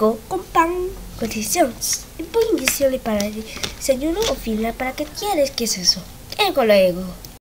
Ego con pan. Condición. Impugnación para el diseño o final. ¿Para qué quieres? ¿Qué es eso? Ego lo ego.